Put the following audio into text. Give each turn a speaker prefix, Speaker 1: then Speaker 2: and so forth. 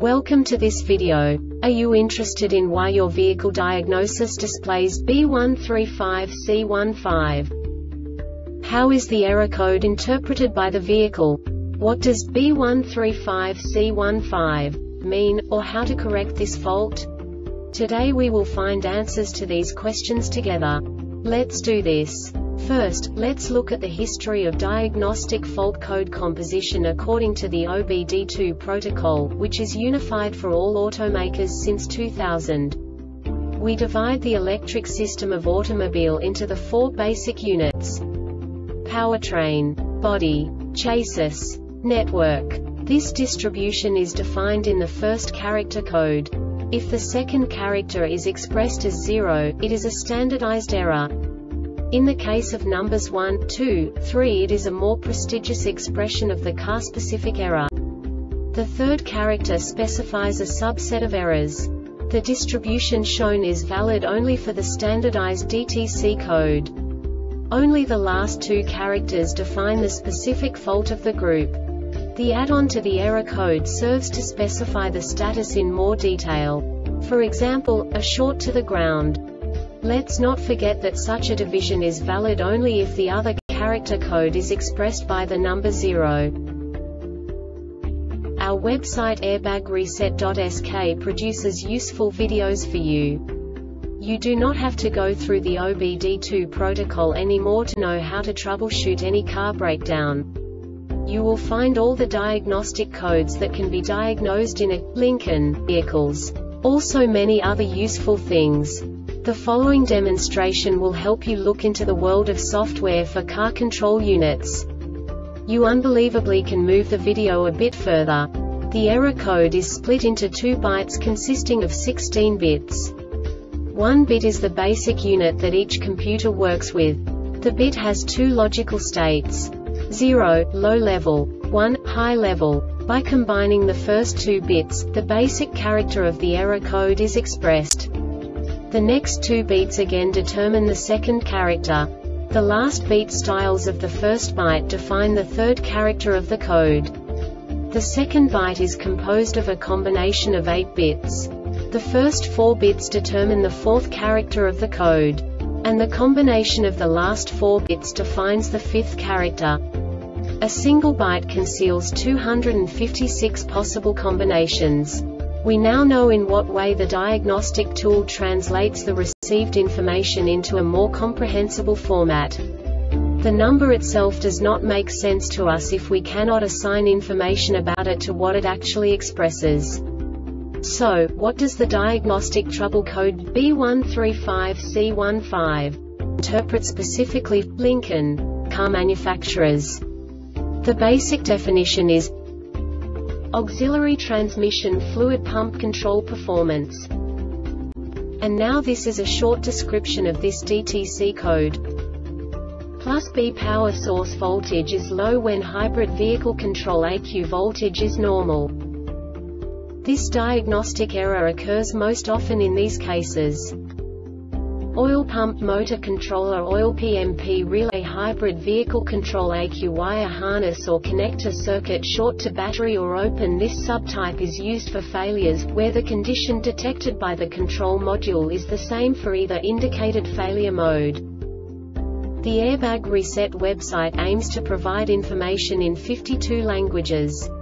Speaker 1: Welcome to this video. Are you interested in why your vehicle diagnosis displays B135C15? How is the error code interpreted by the vehicle? What does B135C15 mean, or how to correct this fault? Today we will find answers to these questions together. Let's do this. First, let's look at the history of diagnostic fault code composition according to the OBD2 protocol, which is unified for all automakers since 2000. We divide the electric system of automobile into the four basic units: powertrain, body, chassis, network. This distribution is defined in the first character code. If the second character is expressed as 0, it is a standardized error. In the case of numbers 1, 2, 3, it is a more prestigious expression of the car-specific error. The third character specifies a subset of errors. The distribution shown is valid only for the standardized DTC code. Only the last two characters define the specific fault of the group. The add-on to the error code serves to specify the status in more detail. For example, a short to the ground. Let's not forget that such a division is valid only if the other character code is expressed by the number 0. Our website airbagreset.sk produces useful videos for you. You do not have to go through the OBD2 protocol anymore to know how to troubleshoot any car breakdown. You will find all the diagnostic codes that can be diagnosed in a Lincoln vehicles. Also many other useful things. The following demonstration will help you look into the world of software for car control units. You unbelievably can move the video a bit further. The error code is split into 2 bytes consisting of 16 bits. 1 bit is the basic unit that each computer works with. The bit has 2 logical states: 0, low level, 1, high level. By combining the first 2 bits, the basic character of the error code is expressed. The next 2 beats again determine the second character. The last beat styles of the first byte define the third character of the code. The second byte is composed of a combination of 8 bits. The first 4 bits determine the fourth character of the code. And the combination of the last 4 bits defines the fifth character. A single byte conceals 256 possible combinations. We now know in what way the diagnostic tool translates the received information into a more comprehensible format. The number itself does not make sense to us if we cannot assign information about it to what it actually expresses. So, what does the diagnostic trouble code B135C15 interpret specifically for Lincoln car manufacturers? The basic definition is auxiliary transmission fluid pump control performance. And now this is a short description of this DTC code. Plus B power source voltage is low when hybrid vehicle control ECU voltage is normal. This diagnostic error occurs most often in these cases: oil pump motor controller, oil PMP relay, hybrid vehicle control ECU wire harness or connector circuit short to battery or open. This subtype is used for failures where the condition detected by the control module is the same for either indicated failure mode. The Airbag Reset website aims to provide information in 52 languages.